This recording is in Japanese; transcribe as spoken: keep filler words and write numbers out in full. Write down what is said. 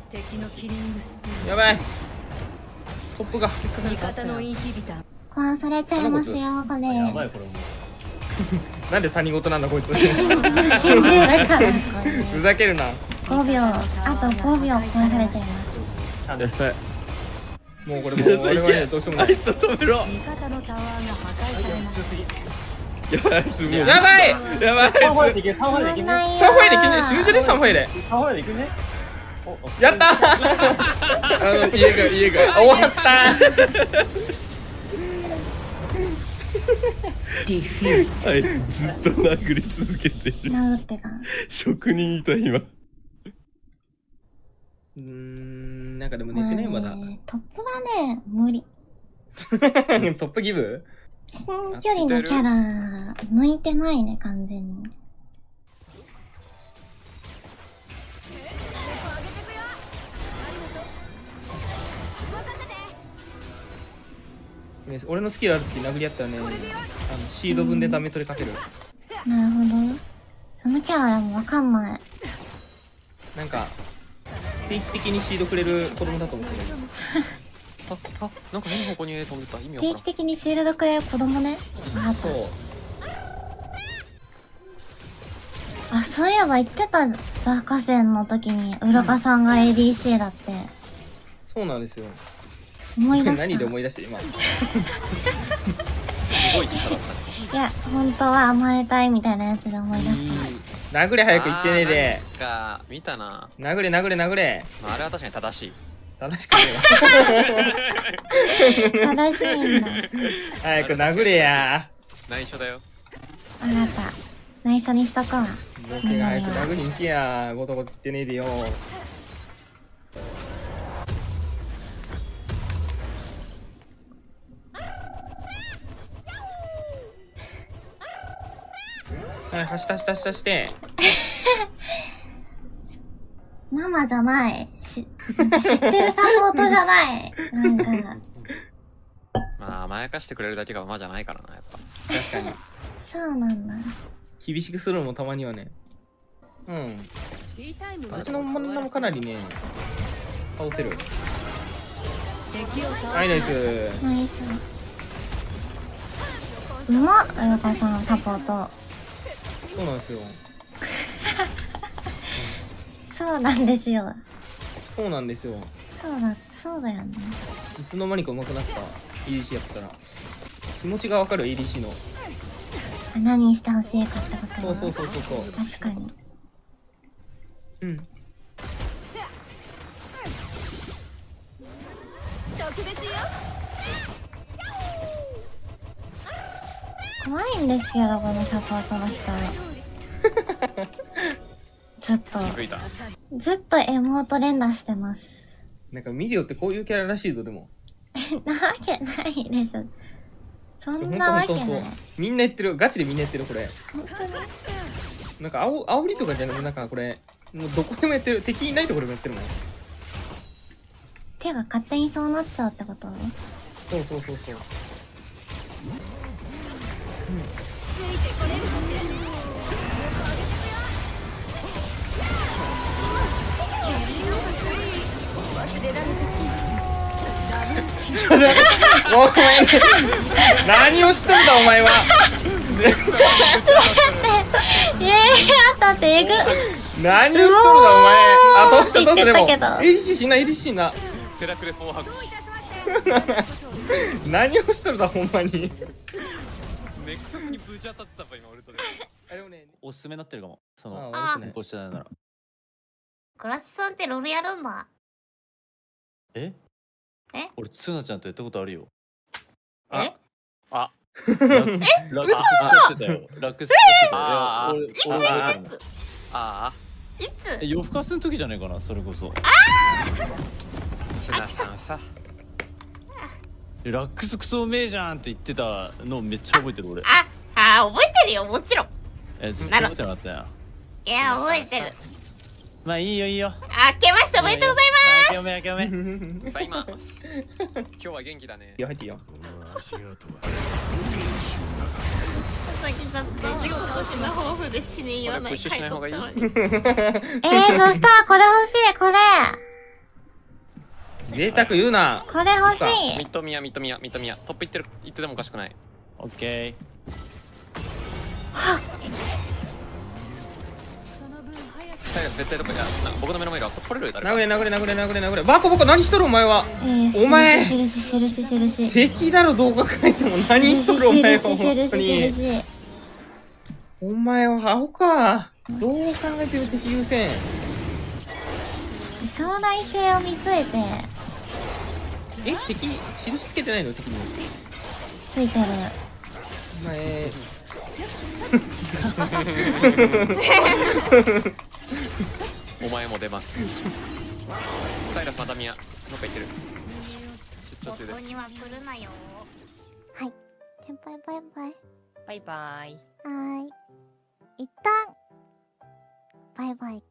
やばい。トップが吹きかかるかったな。 壊されちゃいますよこれ。 やばいこれもう。 なんで他人事なんだこいつ。 死んでるから。 ふざけるな。 ごびょう、あとごびょう壊されちゃいます。 やばい。もうこれもう我々にはどうしようもない。 あいつを止めろ。やばいあいつもう。 やばいやばい。 三ファイでいけ三ファイでいけね。 サンファイでいけね。死ぬじゃねサンファイで。 三ファイでいけね。 やったー。あの家が家が終わったー。 あいつずっと殴り続けてる。 殴ってた。 職人いた今。 うーん、なんかでも寝てねまだ。 トップはね無理。 トップギブ？ 近距離のキャラ向いてないね完全に。 ね、俺のスキルある時殴り合ったらね、あのシード分でダメ取りかける。 なるほど。そのキャラでもわかんない。 なんか定期的にシードくれる子供だと思ってる。 あ、あ、なんか変な方向に飛んでた。意味わからん。 定期的にシールドくれる子供ね。あそう。 あ、そういえば言ってたザ河川の時にウルカさんが エーディーシー だって。 そうなんですよ。 思い出した。 何で思い出して今。 すごい小さだった。 いや、本当は甘えたいみたいなやつで思い出した。 殴れ早く言ってねえで。 なんか見たな。 殴れ殴れ殴れ。 まあ、あれは確かに正しい。 正しくねえわ。正しいんだ。 早く殴れや。 内緒だよ。 あなた、内緒にしとこう。 僕が早く殴りに行けや。ごとごと言ってねえでよ。はい、走った走った走ったして。 ママじゃない。し、なんか知ってるサポートじゃない。なんか。 まあ甘やかしてくれるだけが馬じゃないからなやっぱ。 確かに。 そうなんだ。 厳しくするのもたまにはね。うん。あっちの真ん中もかなりね、倒せる。はい、ナイス。 ナイス。うまっ、ウルカさん、サポート。 そうなんですよ。 そうなんですよ。 そうなんですよ。 そうだ、そうだよね。 いつの間にか上手くなった イーディーシー やったら気持ちがわかる イーディーシー の。 何してほしいかってことは。 そうそうそうそうそう。 確かに。 うん。 特別よ。 怖いんですけどこのサポートの人。ずっとずっとエモート連打してます。 なんかミリオってこういうキャラらしいぞ。でもなわけないでしょ。そんなわけない。 みんな言ってる。ガチでみんな言ってるこれ。 本当になんかあお煽りとかじゃなく、なんかこれもうどこでもやってる。敵いないところでもやってるもん。 手が勝手にそうなっちゃうってことね。 そうそうそうそう。うん、お前何をしてんだお前は。 いやいやだってえぐ。 何をしとるだお前。あ、どうしたどうした。でも エーディーシー しな エーディーシー な。 ヘラクレス大ハグ。 何をしとるだほんまに。 ネクサスにぶち当たったば今俺とで。 おすすめになってるかも。そのあこうしてないなら。 クラッシュさんってロールやるんだ。 え？ え？ 俺ツナちゃんとやったことあるよ。 え？ あ。 え？嘘嘘。ラックスしてたよ。 ああ。 俺いついつ？ ああ。 いつ？ 夜更かしの時じゃないかなそれこそ。 ツナさんさ。 ラックスクソうめえじゃんって言ってたのめっちゃ覚えてる俺。 あ、あ、覚えてるよもちろん。 え、ずっと覚えてなかったよ。 いや覚えてる。 まあいいよいいよ。 あけましておめでとうございます。 あけおめあけおめ。 さあ今今日は元気だね。 いや入っていいよ。 さっきだって今年の抱負で死ね言わない。 プッシュしない方がいい。 えー、そしたらこれ欲しいこれ。 贅沢言うな。 これ欲しい。 ミッドミヤミッドミヤミッドミヤトップ行ってる行っててもおかしくない。 オッケ最後絶対どこいやな僕の目の前がこっち来れる誰か。 殴れ殴れ殴れ殴れ殴れ。バコバコ何しとるお前は。 えー、 お前印印印印。 敵だろどう考えても。何しとるお前は。 印本当印に。 印。 お前はアホか。どう考えてる敵優先。 将来性を見据えてえ敵印つけてないの敵に。 ついてる。 お前。 お前も出ます。サイラスまたミヤどっか行ってる。出張中です。 ここには来るなよ。 はい。先輩バイバイ。 バイバイ。 はーい。一旦バイバイ。